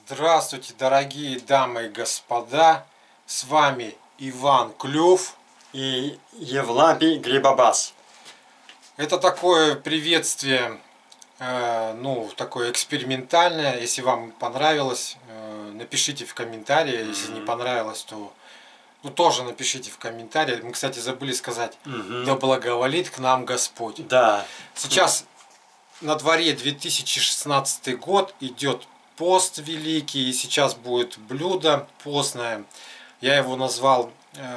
Здравствуйте, дорогие дамы и господа, с вами Иван Клюв и Евлампий Грибобас. Это такое приветствие, такое экспериментальное. Если вам понравилось, напишите в комментарии. Если не понравилось, то тоже напишите в комментарии. Мы, кстати, забыли сказать, да благоволит к нам Господь. Да. Сейчас на дворе 2016 год, идет пост великий, и сейчас будет блюдо постное. Я его назвал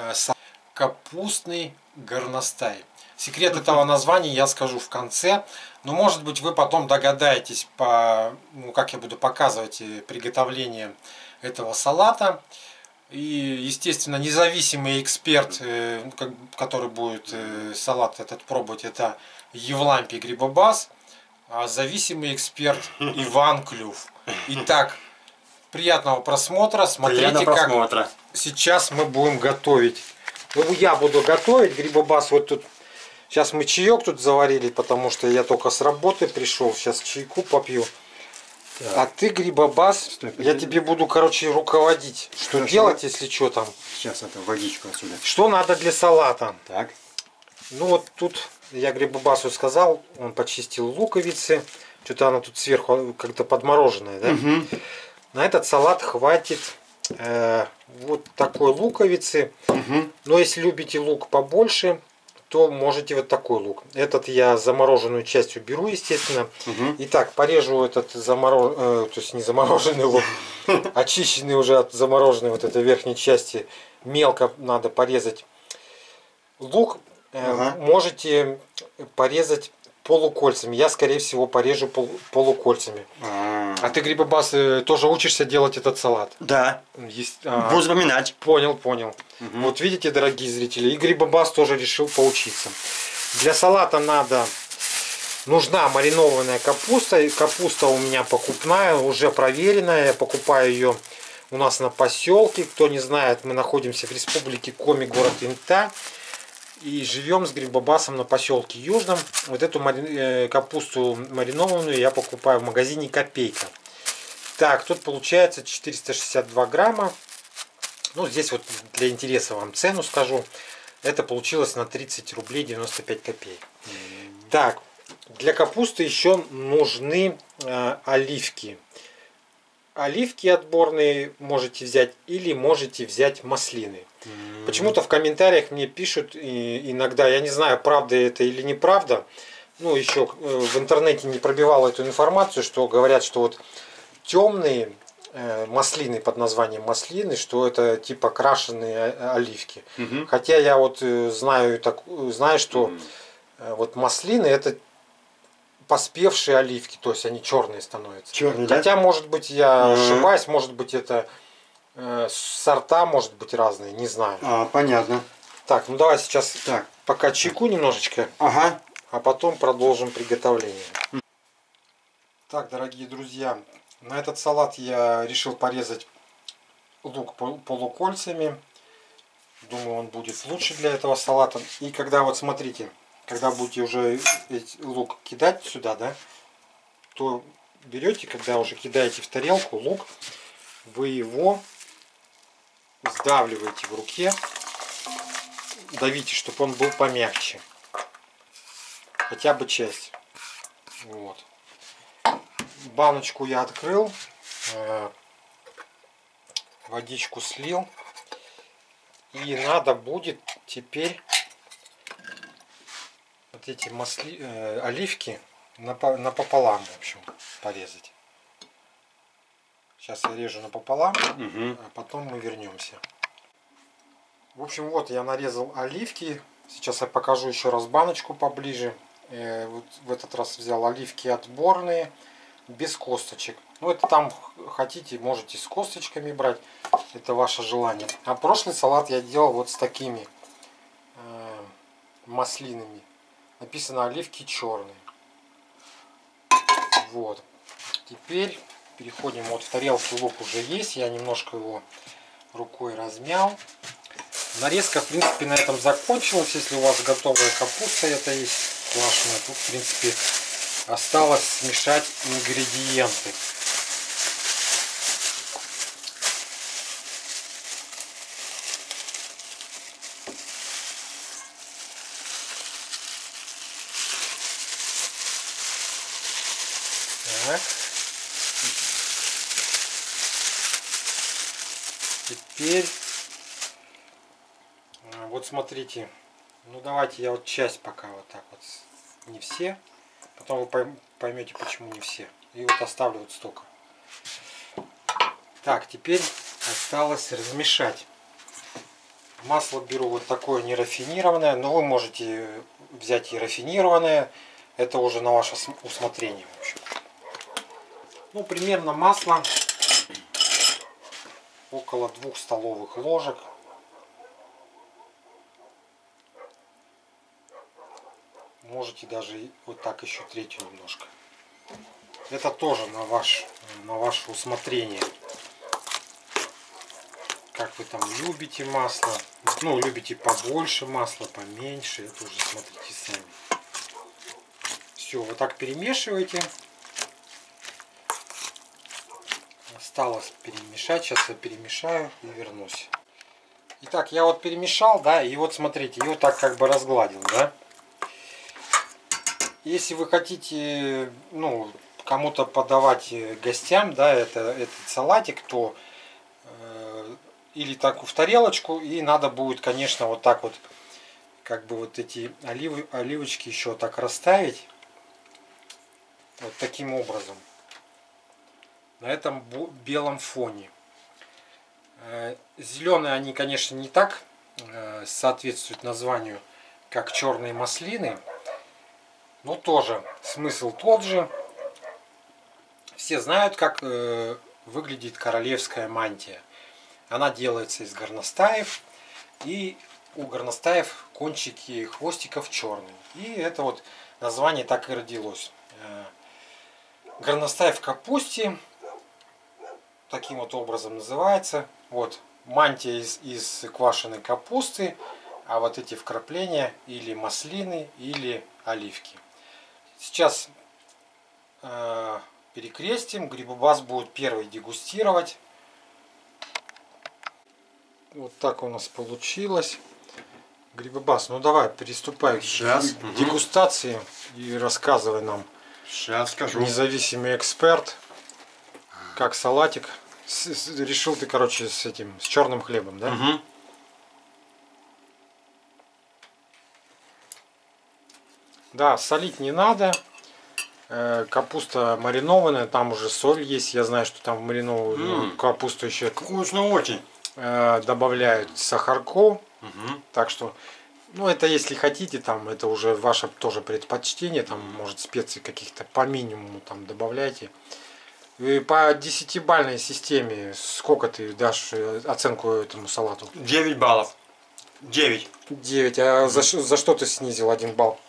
капустный горностай. Секрет этого названия я скажу в конце, но может быть вы потом догадаетесь, как я буду показывать приготовление этого салата. И, естественно, независимый эксперт, который будет салат этот пробовать, это Евлампий Грибобас, а зависимый эксперт Иван Клюв. Итак, приятного просмотра. Смотрите, как сейчас мы будем готовить. Я буду готовить. Грибобас вот тут. Сейчас мы чаек тут заварили, потому что я только с работы пришел. Сейчас чайку попью. Так. А ты, Грибобас, я тебе буду, руководить. Что делать, если что там? Сейчас это водичку отсюда. Что надо для салата? Так. Тут я Грибобасу сказал, он почистил луковицы. Что-то она тут сверху как-то подмороженная, да? На этот салат хватит вот такой луковицы. Но если любите лук побольше, то можете вот такой лук. Этот я замороженную часть уберу, естественно. Итак, порежу этот то есть не замороженный лук, очищенный уже от замороженной вот этой верхней части. Мелко надо порезать лук. Можете порезать полукольцами. Я, скорее всего, порежу полукольцами. А ты, Грибобас, тоже учишься делать этот салат? Да. Буду запоминать. Понял. Вот видите, дорогие зрители, и Грибобас тоже решил поучиться. Для салата нужна маринованная капуста. Капуста у меня покупная, уже проверенная. Я покупаю ее у нас на поселке. Кто не знает, мы находимся в республике Коми, город Инта. И живем с Грибобасом на поселке Южном. Вот эту капусту маринованную я покупаю в магазине Копейка. Так, тут получается 462 грамма. Здесь вот для интереса вам цену скажу. Это получилось на 30 рублей 95 копеек. Так, для капусты еще нужны оливки. Оливки отборные можете взять или можете взять маслины. Почему-то в комментариях мне пишут иногда, я не знаю, правда это или неправда, еще в интернете не пробивал эту информацию, что говорят, что вот темные маслины под названием маслины, что это типа крашеные оливки. Хотя я вот знаю, что вот маслины это поспевшие оливки, то есть они черные становятся. Хотя, может быть, я ошибаюсь, может быть, это сорта, может быть, разные, не знаю. Понятно. Так, давай сейчас пока чайку немножечко, а потом продолжим приготовление. Так, дорогие друзья, на этот салат я решил порезать лук полукольцами. Думаю, он будет лучше для этого салата. И когда вот смотрите, когда будете уже лук кидать сюда, да, то берете, когда уже кидаете в тарелку лук, вы его сдавливаете в руке, давите, чтобы он был помягче, хотя бы часть. Вот. Баночку я открыл, водичку слил, и надо будет теперь вот эти оливки напополам, в общем, порезать. Сейчас я режу напополам, а потом мы вернемся. В общем, вот я нарезал оливки. Сейчас я покажу еще раз баночку поближе. Вот в этот раз взял оливки отборные, без косточек. Это там хотите, можете с косточками брать. Это ваше желание. А прошлый салат я делал вот с такими маслинами. Написано оливки черные. Вот. Теперь переходим, вот в тарелке лук уже есть, я немножко его рукой размял. Нарезка, в принципе, на этом закончилась. Если у вас готовая капуста, это есть квашеная, тут, в принципе, осталось смешать ингредиенты. да? Теперь, вот смотрите, ну давайте я вот часть пока вот так вот, не все, потом вы поймете, почему не все. И вот оставлю вот столько. Так, теперь осталось размешать. Масло беру вот такое нерафинированное, но вы можете взять и рафинированное. Это уже на ваше усмотрение. В общем. Ну, примерно масло около 2 столовых ложек. Можете даже вот так еще третью немножко. Это тоже на ваше усмотрение. Как вы там любите масло. Ну, любите побольше масла, поменьше. Это уже смотрите сами. Все, вот так перемешиваете. Осталось перемешать. Сейчас я перемешаю и вернусь. Итак, я вот перемешал, да, и вот смотрите, и вот так как бы разгладил, да. Если вы хотите, ну, кому-то подавать гостям, да, этот салатик, то или так в тарелочку, и надо будет, конечно, вот так вот, как бы вот эти оливочки еще так расставить, вот таким образом, на этом белом фоне. Зеленые они, конечно, не так соответствуют названию, как черные маслины, но тоже смысл тот же. Все знают, как выглядит королевская мантия. Она делается из горностаев, и у горностаев кончики хвостиков черные. И это вот название так и родилось. Горностай в капусте таким вот образом называется. Вот мантия из квашеной капусты, а вот эти вкрапления или маслины, или оливки. Сейчас перекрестим. Грибобас будет первый дегустировать. Вот так у нас получилось. Грибобас, ну давай, приступай к дегустации и рассказывай нам. Сейчас скажу. Независимый эксперт, как салатик. Решил ты, короче, с черным хлебом, да? Угу. Да, солить не надо. Капуста маринованная, там уже соль есть. Я знаю, что там в маринованную капусту еще вкусно очень добавляют сахарку. Угу. Так что, ну это если хотите, там это уже ваше тоже предпочтение. Там может специй каких-то по минимуму там добавляйте. И по 10-бальной системе сколько ты дашь оценку этому салату? 9 баллов. 9. 9. А за что ты снизил 1 балл?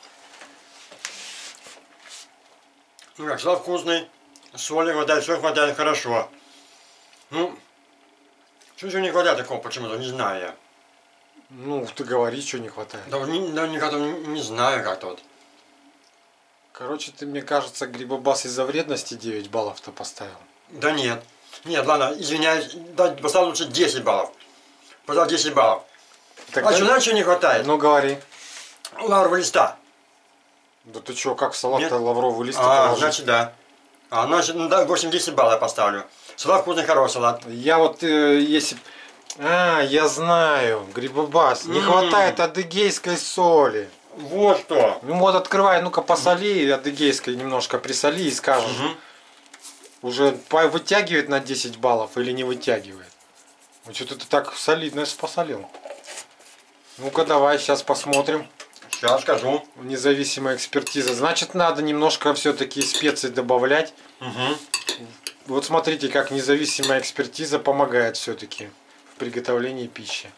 Ну как, салат вкусный, соли хватает, все хватает хорошо. Ну, что не хватает такого почему-то, не знаю я. Ну, ты говори, что не хватает. Да, не знаю как-то вот. Короче, ты, мне кажется, Грибобас из-за вредности 9 баллов-то поставил. Да нет. Нет, ладно, извиняюсь, поставил лучше 10 баллов. Поставил 10 баллов. Тогда... А что, знаешь, что не хватает? Ну, говори. Лаврового листа. Да ты что, как салат-то лавровый лист положить? Значит, да. Значит, ну да, 8-10 баллов я поставлю. Салат вкусный, хороший салат. Я вот, если... я знаю, Грибобас, не хватает адыгейской соли. Вот что. Ну вот открывай, ну-ка посоли, адыгейской немножко присоли и скажешь. Уже вытягивает на 10 баллов или не вытягивает. Ну что-то ты так солидно посолил. Ну-ка давай, сейчас посмотрим. Сейчас скажу. Независимая экспертиза. Значит, надо немножко все-таки специй добавлять. Вот смотрите, как независимая экспертиза помогает все-таки в приготовлении пищи.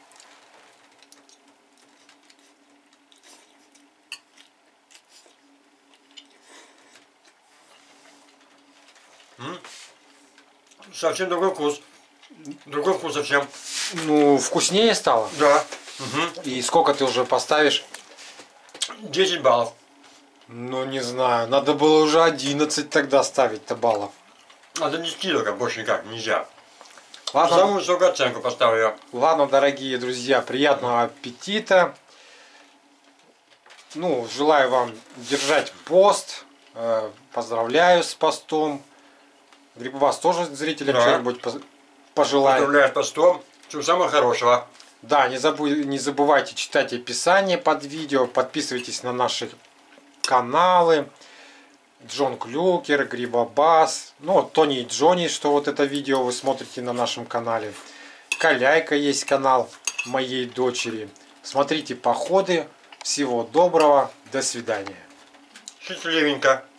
Совсем другой вкус. Другой вкус совсем. Ну, вкуснее стало? Да. И сколько ты уже поставишь? 10 баллов. Ну, не знаю. Надо было уже 11 тогда ставить-то баллов. А до 10 только, больше никак, нельзя. Ладно. Самую высокую оценку поставлю я. Ладно, дорогие друзья, приятного аппетита. Ну, желаю вам держать пост. Поздравляю с постом. Грибовас тоже зрителям Да. что-нибудь пожелает. Поздравляю с постом. Всего самого хорошего. Да, не забывайте читать описание под видео, подписывайтесь на наши каналы. Джон Клюкер, Грибобас, ну, Тони и Джонни, что вот это видео вы смотрите на нашем канале. Каляйка есть канал моей дочери. Смотрите походы. Всего доброго. До свидания. Счастливенько.